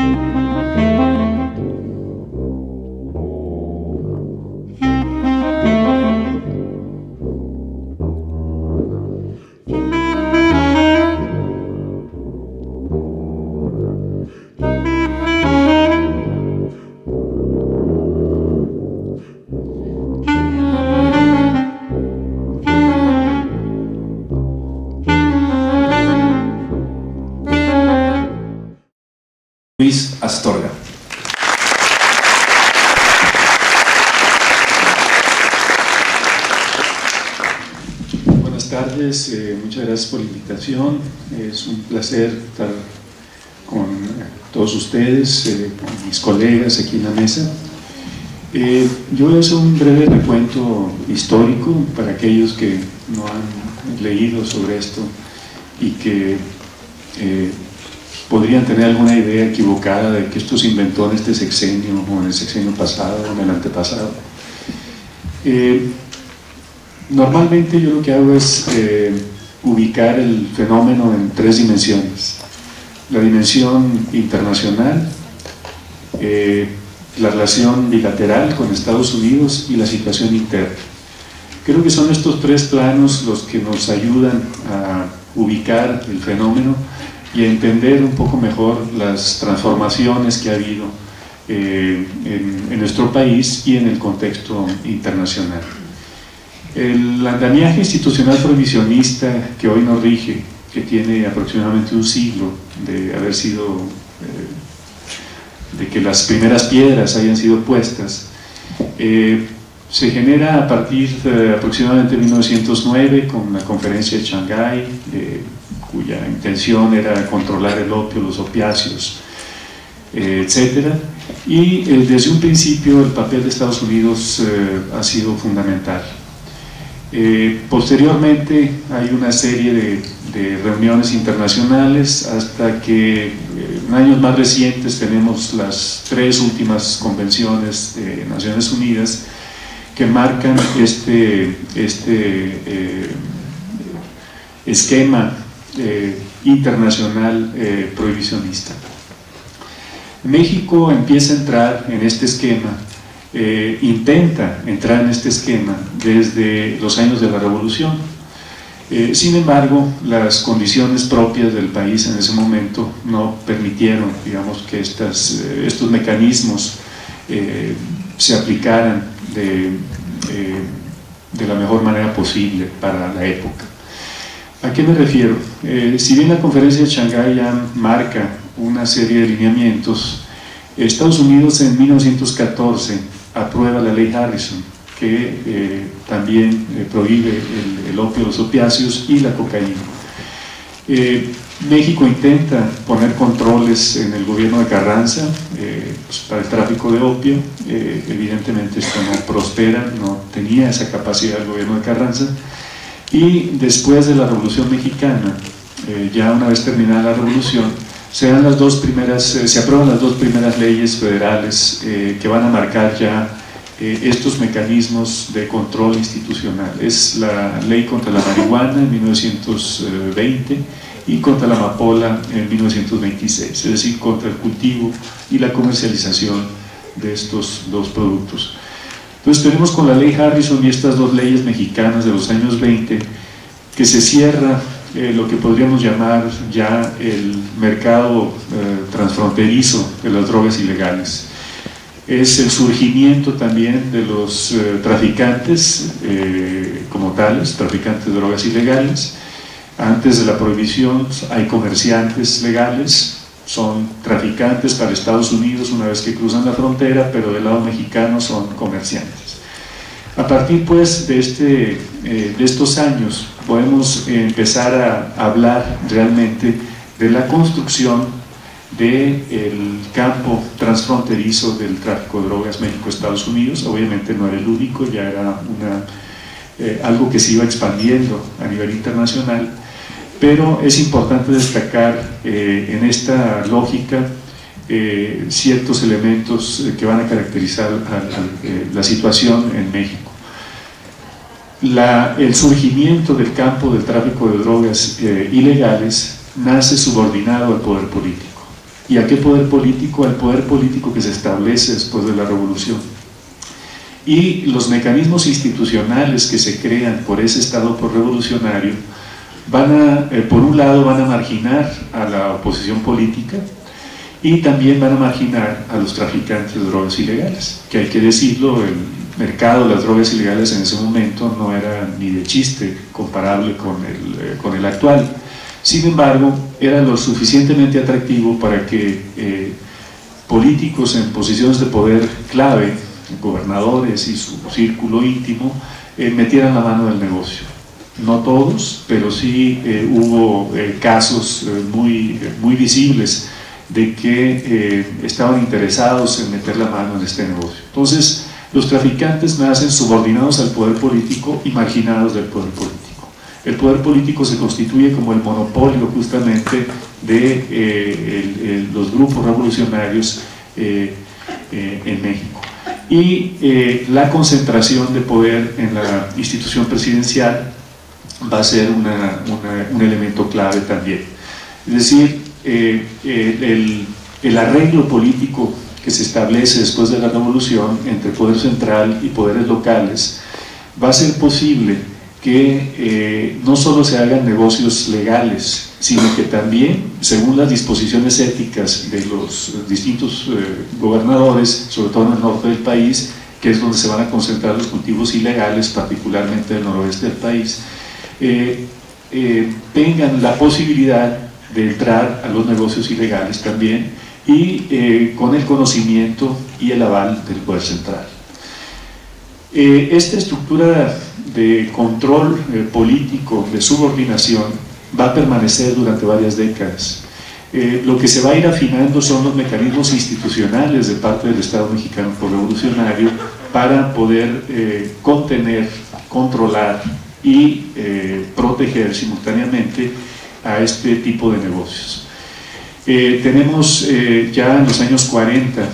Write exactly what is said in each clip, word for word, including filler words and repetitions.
Luis Astorga. Buenas tardes, eh, muchas gracias por la invitación. Es un placer estar con todos ustedes, eh, con mis colegas aquí en la mesa. Eh, yo voy a hacer un breve recuento histórico para aquellos que no han leído sobre esto y que eh, podrían tener alguna idea equivocada de que esto se inventó en este sexenio o en el sexenio pasado o en el antepasado. Eh, normalmente yo lo que hago es eh, ubicar el fenómeno en tres dimensiones: la dimensión internacional, eh, la relación bilateral con Estados Unidos y la situación interna. Creo que son estos tres planos los que nos ayudan a ubicar el fenómeno y a entender un poco mejor las transformaciones que ha habido eh, en, en nuestro país y en el contexto internacional. El andamiaje institucional prohibicionista que hoy nos rige, que tiene aproximadamente un siglo de haber sido, eh, de que las primeras piedras hayan sido puestas, eh, se genera a partir de aproximadamente mil novecientos nueve con la conferencia de Shanghái, eh, cuya intención era controlar el opio, los opiáceos, eh, etcétera. Y eh, desde un principio el papel de Estados Unidos eh, ha sido fundamental. Eh, posteriormente hay una serie de, de reuniones internacionales hasta que eh, en años más recientes tenemos las tres últimas convenciones de Naciones Unidas que marcan este, este eh, esquema Eh, internacional eh, prohibicionista. México empieza a entrar en este esquema, eh, intenta entrar en este esquema desde los años de la Revolución. Eh, sin embargo, las condiciones propias del país en ese momento no permitieron, digamos, que estas, eh, estos mecanismos eh, se aplicaran de, eh, de la mejor manera posible para la época. ¿A qué me refiero? Eh, si bien la conferencia de Shanghái ya marca una serie de lineamientos, Estados Unidos en mil novecientos catorce aprueba la ley Harrison, que eh, también eh, prohíbe el, el opio, los opiáceos y la cocaína. Eh, México intenta poner controles en el gobierno de Carranza eh, pues para el tráfico de opio. Eh, evidentemente esto no prospera, no tenía esa capacidad el gobierno de Carranza. Y después de la Revolución Mexicana, eh, ya una vez terminada la Revolución, se dan las dos primeras, eh, se aprueban las dos primeras leyes federales eh, que van a marcar ya eh, estos mecanismos de control institucional. Es la ley contra la marihuana en mil novecientos veinte y contra la amapola en mil novecientos veintiséis, es decir, contra el cultivo y la comercialización de estos dos productos. Entonces tenemos con la ley Harrison y estas dos leyes mexicanas de los años veinte que se cierra eh, lo que podríamos llamar ya el mercado eh, transfronterizo de las drogas ilegales. Es el surgimiento también de los eh, traficantes eh, como tales, traficantes de drogas ilegales. Antes de la prohibición hay comerciantes legales, son traficantes para Estados Unidos una vez que cruzan la frontera, pero del lado mexicano son comerciantes. A partir pues de, este, eh, de estos años podemos eh, empezar a hablar realmente de la construcción del campo transfronterizo del tráfico de drogas México-Estados Unidos. Obviamente no era el único, ya era una, eh, algo que se iba expandiendo a nivel internacional. Pero es importante destacar eh, en esta lógica eh, ciertos elementos que van a caracterizar a, a, eh, la situación en México. La, el surgimiento del campo del tráfico de drogas eh, ilegales nace subordinado al poder político ¿Y a qué poder político? Al poder político que se establece después de la revolución. Y los mecanismos institucionales que se crean por ese Estado revolucionario van a, eh, por un lado, van a marginar a la oposición política y también van a marginar a los traficantes de drogas ilegales, que hay que decirlo, el mercado de las drogas ilegales en ese momento no era ni de chiste comparable con el, eh, con el actual. Sin embargo, era lo suficientemente atractivo para que eh, políticos en posiciones de poder clave, gobernadores y su círculo íntimo, eh, metieran la mano del negocio. No todos, pero sí eh, hubo eh, casos eh, muy, muy visibles de que eh, estaban interesados en meter la mano en este negocio. Entonces, los traficantes nacen subordinados al poder político y marginados del poder político. El poder político se constituye como el monopolio justamente de eh, el, el, los grupos revolucionarios eh, eh, en México. Y eh, la concentración de poder en la institución presidencial va a ser una, una, un elemento clave también. Es decir, eh, el, el arreglo político que se establece después de la revolución entre poder central y poderes locales va a ser posible que eh, no solo se hagan negocios legales, sino que también, según las disposiciones éticas de los distintos eh, gobernadores, sobre todo en el norte del país, que es donde se van a concentrar los cultivos ilegales, particularmente del noroeste del país, eh, eh, tengan la posibilidad de entrar a los negocios ilegales también, y eh, con el conocimiento y el aval del poder central. Eh, esta estructura de control eh, político, de subordinación, va a permanecer durante varias décadas. Eh, lo que se va a ir afinando son los mecanismos institucionales de parte del Estado mexicano revolucionario para poder eh, contener, controlar y eh, proteger simultáneamente a este tipo de negocios. Eh, tenemos eh, ya en los años cuarenta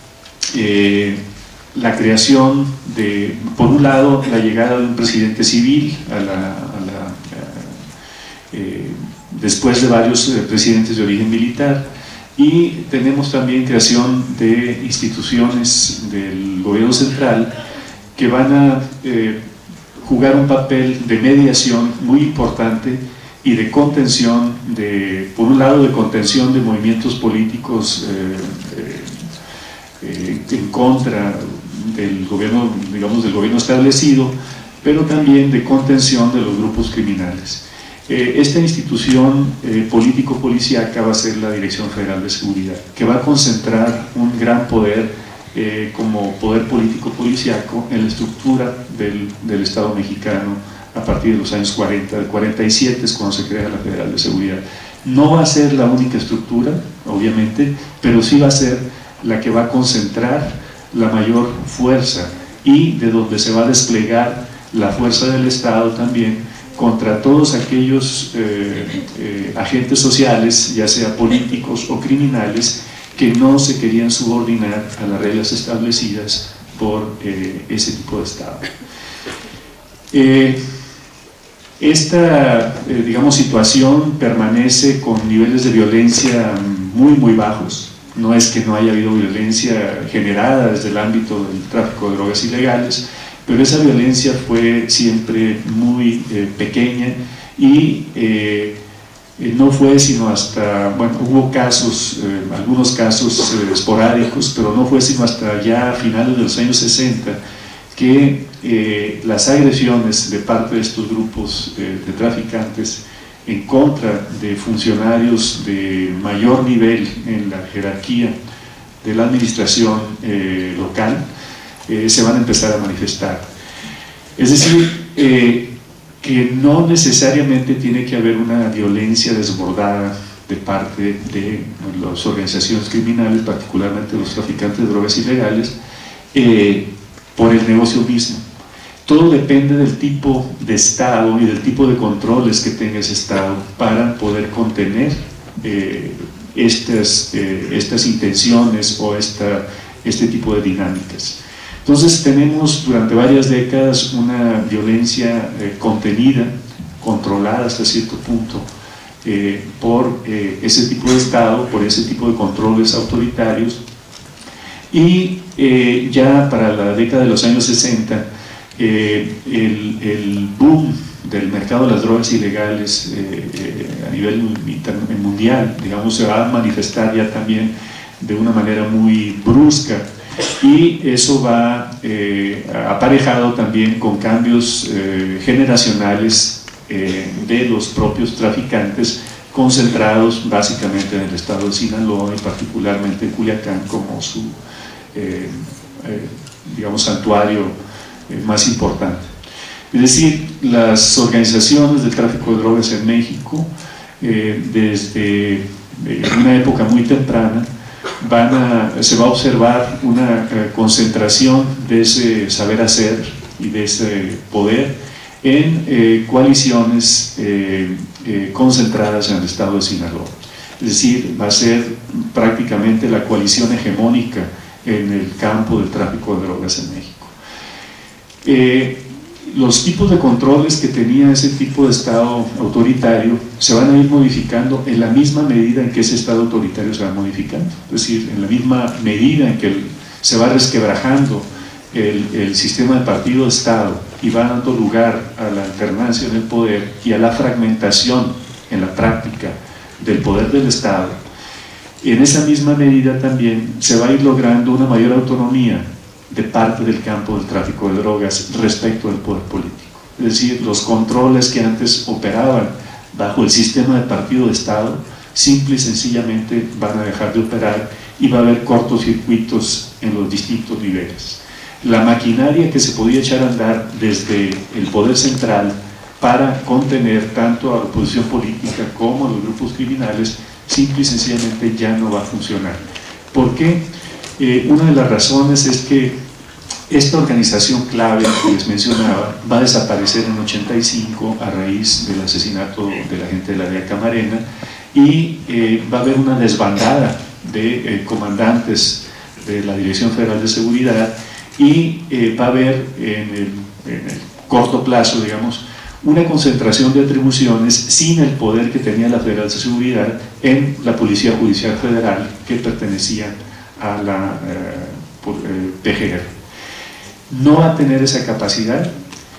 eh, la creación de, por un lado, la llegada de un presidente civil a la, a la, a, eh, después de varios eh, presidentes de origen militar, y tenemos también creación de instituciones del gobierno central que van a eh, jugar un papel de mediación muy importante y de contención, de, por un lado de contención de movimientos políticos eh, eh, en contra del gobierno, digamos, del gobierno establecido, pero también de contención de los grupos criminales. Eh, esta institución eh, político-policíaca va a ser la Dirección Federal de Seguridad, que va a concentrar un gran poder eh, como poder político-policíaco en la estructura del, del Estado mexicano a partir de los años cuarenta, del cuarenta y siete es cuando se crea la Federal de Seguridad. No va a ser la única estructura, obviamente, pero sí va a ser la que va a concentrar la mayor fuerza y de donde se va a desplegar la fuerza del Estado también contra todos aquellos eh, eh, agentes sociales, ya sea políticos o criminales, que no se querían subordinar a las reglas establecidas por eh, ese tipo de Estado. Eh, Esta, eh, digamos, situación permanece con niveles de violencia muy, muy bajos. No es que no haya habido violencia generada desde el ámbito del tráfico de drogas ilegales, pero esa violencia fue siempre muy eh, pequeña y eh, no fue sino hasta, bueno, hubo casos, eh, algunos casos eh, esporádicos, pero no fue sino hasta ya a finales de los años sesenta que eh, las agresiones de parte de estos grupos eh, de traficantes en contra de funcionarios de mayor nivel en la jerarquía de la administración eh, local eh, se van a empezar a manifestar. Es decir, eh, que no necesariamente tiene que haber una violencia desbordada de parte de las organizaciones criminales, particularmente los traficantes de drogas ilegales, eh, por el negocio mismo. Todo depende del tipo de Estado y del tipo de controles que tenga ese Estado para poder contener eh, estas, eh, estas intenciones o esta, este tipo de dinámicas. Entonces tenemos durante varias décadas una violencia eh, contenida, controlada hasta cierto punto, eh, por eh, ese tipo de Estado, por ese tipo de controles autoritarios. Y eh, ya para la década de los años sesenta, eh, el, el boom del mercado de las drogas ilegales eh, eh, a nivel mundial, digamos, se va a manifestar ya también de una manera muy brusca, y eso va eh, aparejado también con cambios eh, generacionales eh, de los propios traficantes, concentrados básicamente en el estado de Sinaloa y particularmente en Culiacán como su eh, eh, digamos santuario eh, más importante. Es decir, las organizaciones del tráfico de drogas en México eh, desde eh, una época muy temprana van a, se va a observar una eh, concentración de ese saber hacer y de ese poder en eh, coaliciones eh, eh, concentradas en el estado de Sinaloa. Es decir, va a ser prácticamente la coalición hegemónica en el campo del tráfico de drogas en México. Eh, los tipos de controles que tenía ese tipo de estado autoritario se van a ir modificando en la misma medida en que ese estado autoritario se va modificando, es decir, en la misma medida en que el, se va resquebrajando el, el sistema de partido-estado y va dando lugar a la alternancia en el poder y a la fragmentación en la práctica del poder del Estado. En esa misma medida también se va a ir logrando una mayor autonomía de parte del campo del tráfico de drogas respecto del poder político. Es decir, los controles que antes operaban bajo el sistema de partido de Estado, simple y sencillamente van a dejar de operar y va a haber cortocircuitos en los distintos niveles. La maquinaria que se podía echar a andar desde el poder central para contener tanto a la oposición política como a los grupos criminales, simple y sencillamente ya no va a funcionar. ¿Por qué? Eh, una de las razones es que esta organización clave que les mencionaba va a desaparecer en ochenta y cinco a raíz del asesinato de la gente de la D E A Camarena, y eh, va a haber una desbandada de eh, comandantes de la Dirección Federal de Seguridad, y eh, va a haber en el, en el corto plazo, digamos, una concentración de atribuciones sin el poder que tenía la Federal de Seguridad en la Policía Judicial Federal, que pertenecía a la eh, P G R. No va a tener esa capacidad,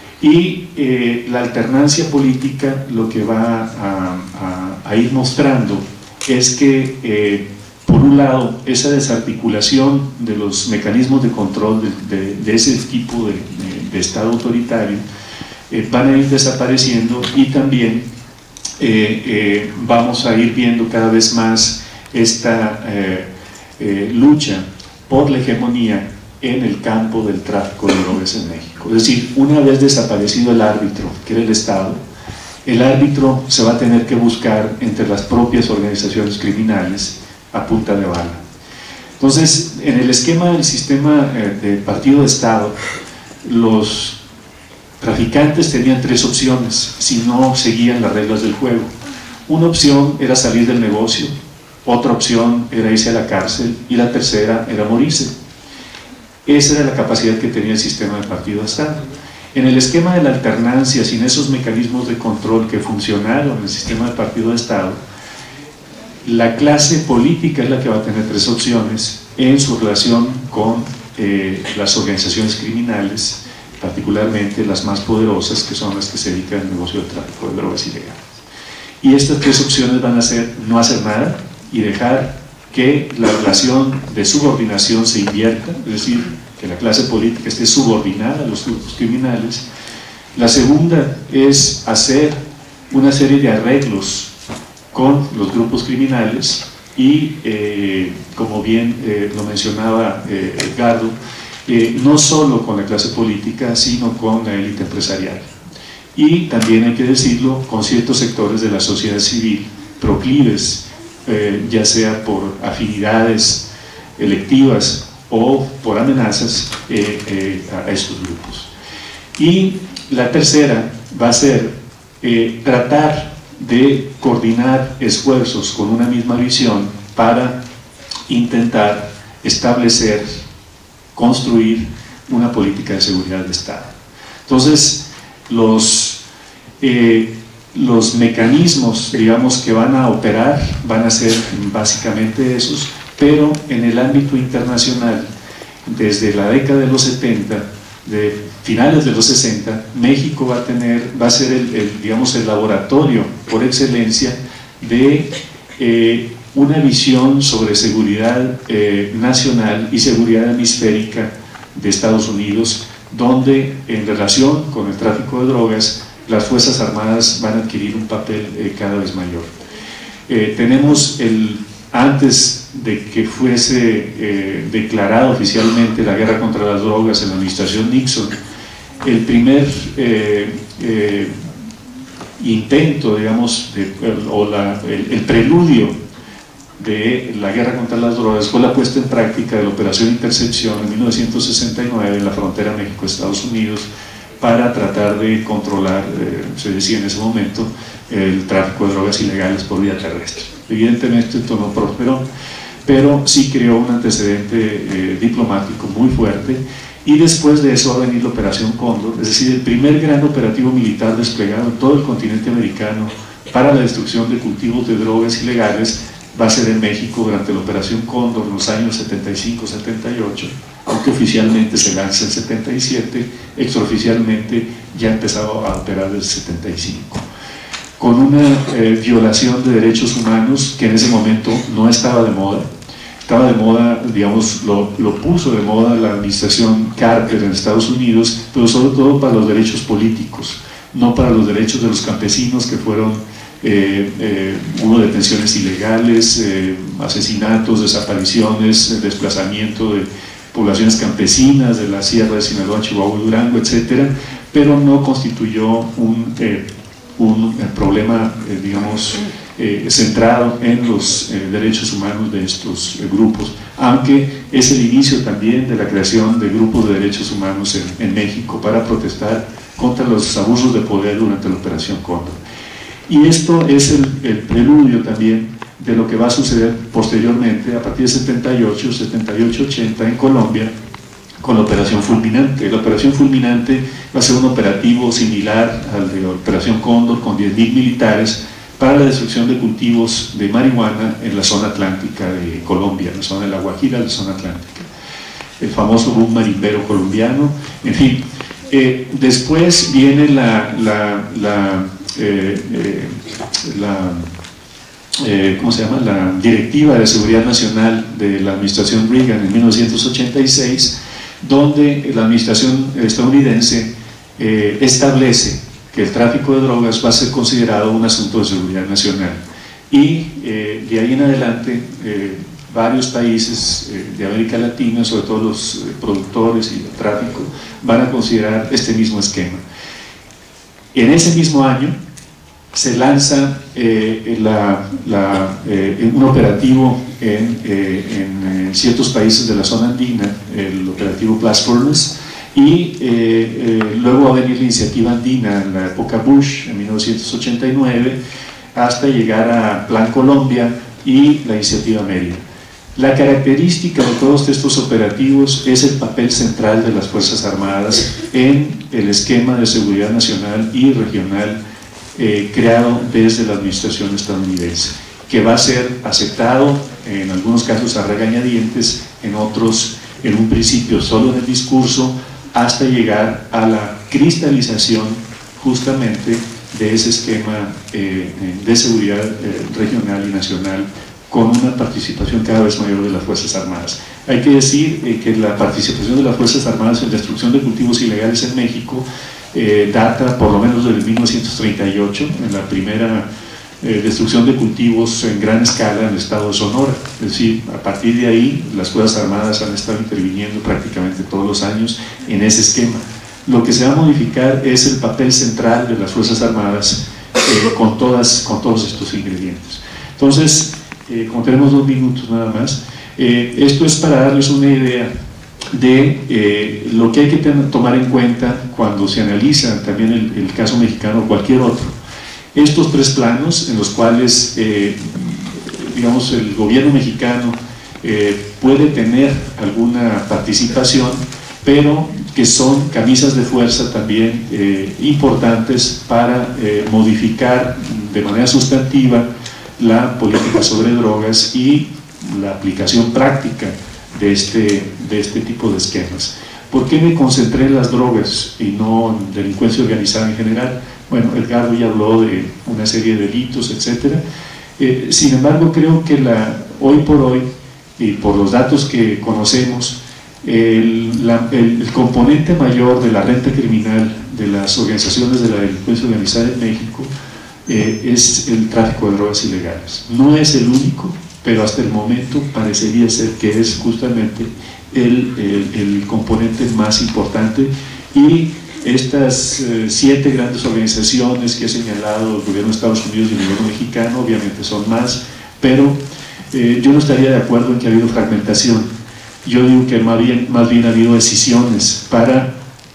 y eh, la alternancia política lo que va a, a, a ir mostrando es que eh, por un lado esa desarticulación de los mecanismos de control de, de, de ese tipo de, de, de Estado autoritario eh, van a ir desapareciendo, y también eh, eh, vamos a ir viendo cada vez más esta eh, Eh, lucha por la hegemonía en el campo del tráfico de drogas en México. Es decir, una vez desaparecido el árbitro, que era el Estado, el árbitro se va a tener que buscar entre las propias organizaciones criminales a punta de bala. Entonces, en el esquema del sistema eh, de partido de Estado, los traficantes tenían tres opciones si no seguían las reglas del juego. Una opción era salir del negocio, otra opción era irse a la cárcel, y la tercera era morirse. Esa era la capacidad que tenía el sistema de partido de Estado. En el esquema de la alternancia, sin esos mecanismos de control que funcionaron en el sistema de partido de Estado, la clase política es la que va a tener tres opciones en su relación con eh, las organizaciones criminales, particularmente las más poderosas, que son las que se dedican al negocio del tráfico de drogas ilegales. Y estas tres opciones van a ser no hacer nada y dejar que la relación de subordinación se invierta, es decir, que la clase política esté subordinada a los grupos criminales. La segunda es hacer una serie de arreglos con los grupos criminales y, eh, como bien eh, lo mencionaba eh, Edgardo, eh, no solo con la clase política, sino con la élite empresarial. Y también hay que decirlo, con ciertos sectores de la sociedad civil proclives, Eh, ya sea por afinidades electivas o por amenazas eh, eh, a estos grupos. Y la tercera va a ser eh, tratar de coordinar esfuerzos con una misma visión para intentar establecer, construir una política de seguridad de Estado. Entonces, los... Eh, Los mecanismos, digamos, que van a operar van a ser básicamente esos, pero en el ámbito internacional, desde la década de los setenta, de finales de los sesenta, México va a tener, va a ser el, el, digamos, el laboratorio por excelencia de eh, una visión sobre seguridad eh, nacional y seguridad hemisférica de Estados Unidos, donde en relación con el tráfico de drogas las Fuerzas Armadas van a adquirir un papel eh, cada vez mayor. Eh, tenemos el, antes de que fuese eh, declarada oficialmente la guerra contra las drogas en la administración Nixon, el primer eh, eh, intento, digamos, de, o la, el, el preludio de la guerra contra las drogas fue la puesta en práctica de la Operación Intercepción en mil novecientos sesenta y nueve en la frontera México-Estados Unidos, para tratar de controlar, eh, se decía en ese momento, el tráfico de drogas ilegales por vía terrestre. Evidentemente esto no prosperó, pero sí creó un antecedente eh, diplomático muy fuerte, y después de eso va a venir la Operación Cóndor, es decir, el primer gran operativo militar desplegado en todo el continente americano para la destrucción de cultivos de drogas ilegales. Va a ser en México durante la Operación Cóndor en los años setenta y cinco setenta y ocho, aunque oficialmente se lanza en setenta y siete, extraoficialmente ya empezaba a operar desde setenta y cinco, con una eh, violación de derechos humanos que en ese momento no estaba de moda. Estaba de moda, digamos, lo, lo puso de moda la administración Carter en Estados Unidos, pero sobre todo para los derechos políticos, no para los derechos de los campesinos, que fueron Eh, eh, hubo detenciones ilegales, eh, asesinatos, desapariciones, eh, desplazamiento de poblaciones campesinas de la Sierra de Sinaloa, Chihuahua y Durango, etcétera, pero no constituyó un, eh, un eh, problema, eh, digamos, eh, centrado en los eh, derechos humanos de estos eh, grupos, aunque es el inicio también de la creación de grupos de derechos humanos en, en México para protestar contra los abusos de poder durante la Operación Cóndor. Y esto es el, el preludio también de lo que va a suceder posteriormente, a partir de setenta y ocho, setenta y ocho, ochenta en Colombia, con la Operación Fulminante. La Operación Fulminante va a ser un operativo similar al de la Operación Cóndor, con diez mil militares para la destrucción de cultivos de marihuana en la zona atlántica de Colombia, en la zona de La Guajira, la zona atlántica. El famoso boom marimbero colombiano, en fin. Eh, después viene la... la, la Eh, eh, la, eh, ¿cómo se llama? la Directiva de Seguridad Nacional de la administración Reagan en mil novecientos ochenta y seis, donde la administración estadounidense eh, establece que el tráfico de drogas va a ser considerado un asunto de seguridad nacional, y eh, de ahí en adelante eh, varios países eh, de América Latina, sobre todo los eh, productores y el tráfico, van a considerar este mismo esquema. En ese mismo año se lanza eh, la, la, eh, un operativo en, eh, en, en ciertos países de la zona andina, el operativo Blast Furnace, y eh, eh, luego va a venir la iniciativa andina en la época Bush, en mil novecientos ochenta y nueve, hasta llegar a Plan Colombia y la iniciativa Mérida. La característica de todos estos operativos es el papel central de las Fuerzas Armadas en el esquema de seguridad nacional y regional eh, creado desde la administración estadounidense, que va a ser aceptado en algunos casos a regañadientes, en otros en un principio solo en el discurso, hasta llegar a la cristalización justamente de ese esquema eh, de seguridad eh, regional y nacional, con una participación cada vez mayor de las Fuerzas Armadas. Hay que decir eh, que la participación de las Fuerzas Armadas en la destrucción de cultivos ilegales en México eh, data por lo menos desde mil novecientos treinta y ocho, en la primera eh, destrucción de cultivos en gran escala en el estado de Sonora. Es decir, a partir de ahí las Fuerzas Armadas han estado interviniendo prácticamente todos los años en ese esquema. Lo que se va a modificar es el papel central de las Fuerzas Armadas eh, con, todas, con todos estos ingredientes. Entonces, Eh, como tenemos dos minutos nada más, eh, esto es para darles una idea de eh, lo que hay que tener, tomar en cuenta cuando se analiza también el, el caso mexicano o cualquier otro. Estos tres planos en los cuales, eh, digamos, el gobierno mexicano eh, puede tener alguna participación, pero que son camisas de fuerza también eh, importantes para eh, modificar de manera sustantiva la política sobre drogas y la aplicación práctica de este, de este tipo de esquemas. ¿Por qué me concentré en las drogas y no en delincuencia organizada en general? Bueno, Edgardo ya habló de una serie de delitos, etcétera. Eh, sin embargo, creo que la, hoy por hoy, y por los datos que conocemos, el, la, el, el componente mayor de la renta criminal de las organizaciones de la delincuencia organizada en México eh, es el tráfico de drogas ilegales. No es el único, pero hasta el momento parecería ser que es justamente el, el, el componente más importante, y estas eh, siete grandes organizaciones que ha señalado el gobierno de Estados Unidos y el gobierno mexicano obviamente son más, pero eh, yo no estaría de acuerdo en que ha habido fragmentación. Yo digo que más bien, más bien ha habido decisiones para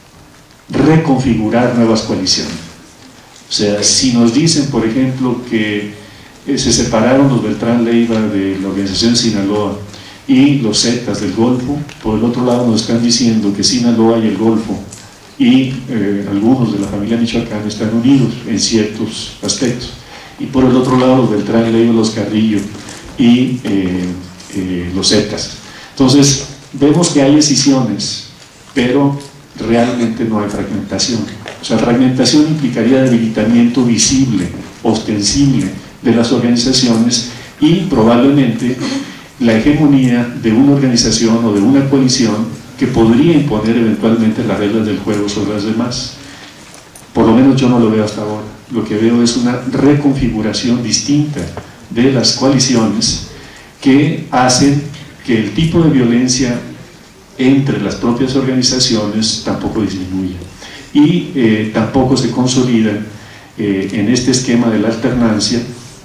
reconfigurar nuevas coaliciones. O sea, si nos dicen, por ejemplo, que eh, se separaron los Beltrán Leiva de la organización Sinaloa y los Zetas del Golfo, por el otro lado nos están diciendo que Sinaloa y el Golfo y eh, algunos de la familia Michoacán están unidos en ciertos aspectos, y por el otro lado los Beltrán Leiva, los Carrillo y eh, eh, los Zetas. Entonces vemos que hay decisiones, pero realmente no hay fragmentación. O sea, fragmentación implicaría debilitamiento visible, ostensible de las organizaciones, y probablemente la hegemonía de una organización o de una coalición que podría imponer eventualmente las reglas del juego sobre las demás. Por lo menos yo no lo veo hasta ahora. Lo que veo es una reconfiguración distinta de las coaliciones que hacen que el tipo de violencia entre las propias organizaciones tampoco disminuya, y eh, tampoco se consolidan eh, en este esquema de la alternancia,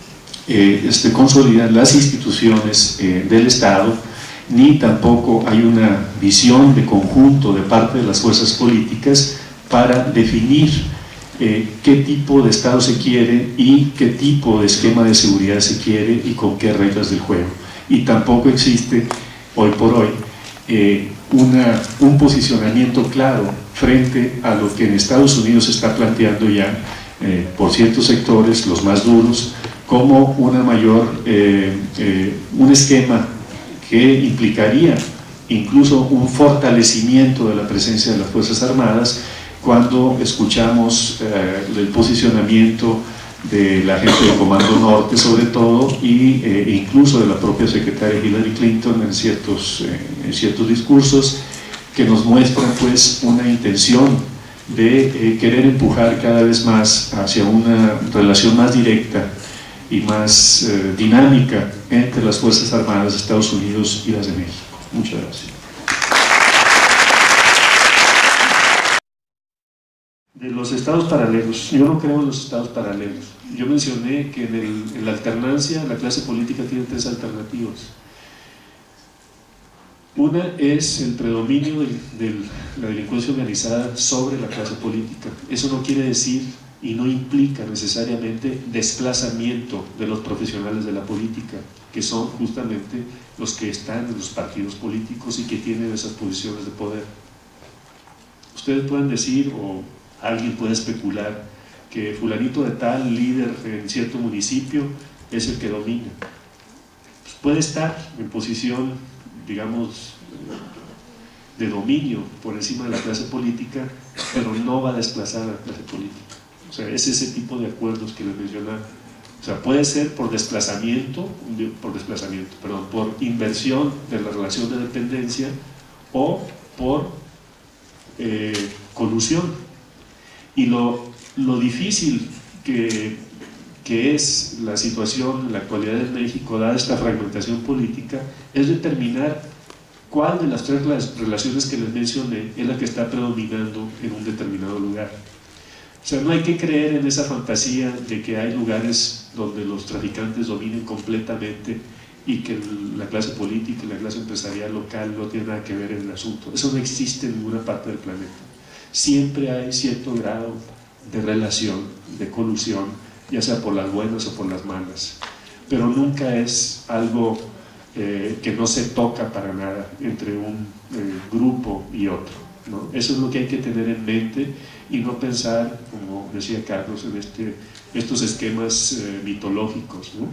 eh, se consolidan las instituciones eh, del Estado, ni tampoco hay una visión de conjunto de parte de las fuerzas políticas para definir eh, qué tipo de Estado se quiere y qué tipo de esquema de seguridad se quiere y con qué reglas del juego. Y tampoco existe hoy por hoy eh, una, un posicionamiento claro frente a lo que en Estados Unidos se está planteando ya eh, por ciertos sectores, los más duros, como una mayor, eh, eh, un esquema que implicaría incluso un fortalecimiento de la presencia de las Fuerzas Armadas, cuando escuchamos eh, el posicionamiento de la gente del Comando Norte sobre todo, y eh, incluso de la propia secretaria Hillary Clinton en ciertos, eh, en ciertos discursos que nos muestran pues una intención de eh, querer empujar cada vez más hacia una relación más directa y más eh, dinámica entre las Fuerzas Armadas de Estados Unidos y las de México. Muchas gracias. De los estados paralelos, yo no creo en los estados paralelos. Yo mencioné que en, el, en la alternancia la clase política tiene tres alternativas. Una es el predominio de, de la delincuencia organizada sobre la clase política. Eso no quiere decir y no implica necesariamente desplazamiento de los profesionales de la política, que son justamente los que están en los partidos políticos y que tienen esas posiciones de poder. Ustedes pueden decir, o alguien puede especular, que fulanito de tal, líder en cierto municipio, es el que domina. Pues puede estar en posición, digamos, de dominio por encima de la clase política, pero no va a desplazar a la clase política. O sea, es ese tipo de acuerdos que les mencionaba. O sea, puede ser por desplazamiento, por desplazamiento, perdón, por inversión de la relación de dependencia, o por eh, colusión. Y lo, lo difícil que, que es la situación en la actualidad en México, dada esta fragmentación política, es determinar cuál de las tres relaciones que les mencioné es la que está predominando en un determinado lugar. O sea, no hay que creer en esa fantasía de que hay lugares donde los traficantes dominen completamente y que la clase política y la clase empresarial local no tienen nada que ver en el asunto. Eso no existe en ninguna parte del planeta. Siempre hay cierto grado de relación, de colusión, ya sea por las buenas o por las malas, pero nunca es algo eh, que no se toca para nada entre un eh, grupo y otro. ¿no? Eso es lo que hay que tener en mente y no pensar, como decía Carlos, en este, estos esquemas eh, mitológicos, ¿no?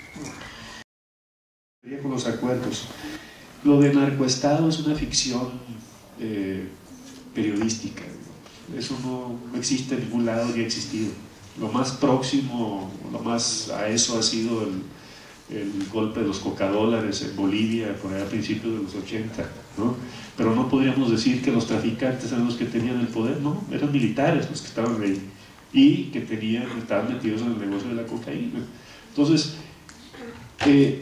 Con los acuerdos. Lo de narcoestado es una ficción eh, periodística, eso no, no existe en ningún lado ni ha existido. Lo más próximo, lo más a eso ha sido el, el golpe de los cocadólares en Bolivia por allá a principios de los ochenta, ¿no? Pero no podríamos decir que los traficantes eran los que tenían el poder, no, eran militares los que estaban ahí y que tenían, estaban metidos en el negocio de la cocaína. Entonces, eh,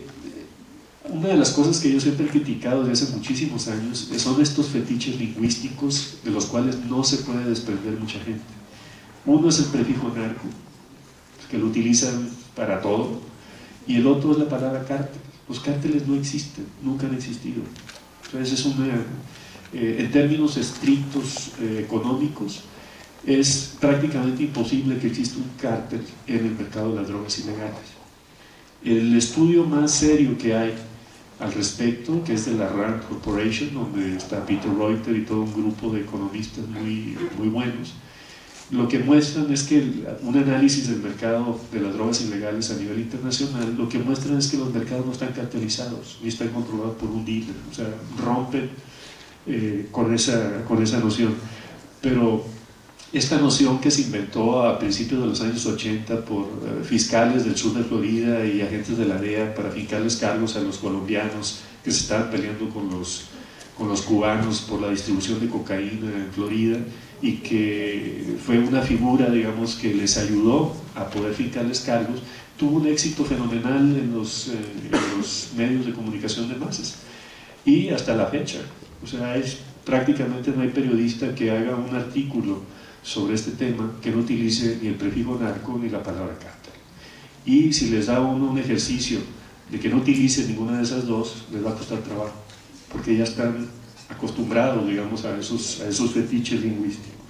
una de las cosas que yo siempre he criticado desde hace muchísimos años son estos fetiches lingüísticos de los cuales no se puede desprender mucha gente. Uno es el prefijo narco, que lo utilizan para todo, y el otro es la palabra cártel. Los cárteles no existen, nunca han existido. Entonces es una, eh, en términos estrictos eh, económicos, es prácticamente imposible que exista un cártel en el mercado de las drogas ilegales. El estudio más serio que hay al respecto, que es de la Rand Corporation, donde está Peter Reuter y todo un grupo de economistas muy, muy buenos, lo que muestran es que el, un análisis del mercado de las drogas ilegales a nivel internacional, lo que muestran es que los mercados no están cartelizados, ni están controlados por un dealer, o sea, rompen eh, con, esa, con esa noción. Pero esta noción que se inventó a principios de los años ochenta por uh, fiscales del sur de Florida y agentes de la D E A para fincarles cargos a los colombianos que se estaban peleando con los, con los cubanos por la distribución de cocaína en Florida, y que fue una figura, digamos, que les ayudó a poder fincarles cargos, tuvo un éxito fenomenal en los, eh, en los medios de comunicación de masas y hasta la fecha, o sea, es, prácticamente no hay periodista que haga un artículo sobre este tema que no utilice ni el prefijo narco ni la palabra cártel. Y si les da uno un ejercicio de que no utilice ninguna de esas dos, les va a costar trabajo, porque ya están acostumbrados, digamos, a esos, a esos fetiches lingüísticos.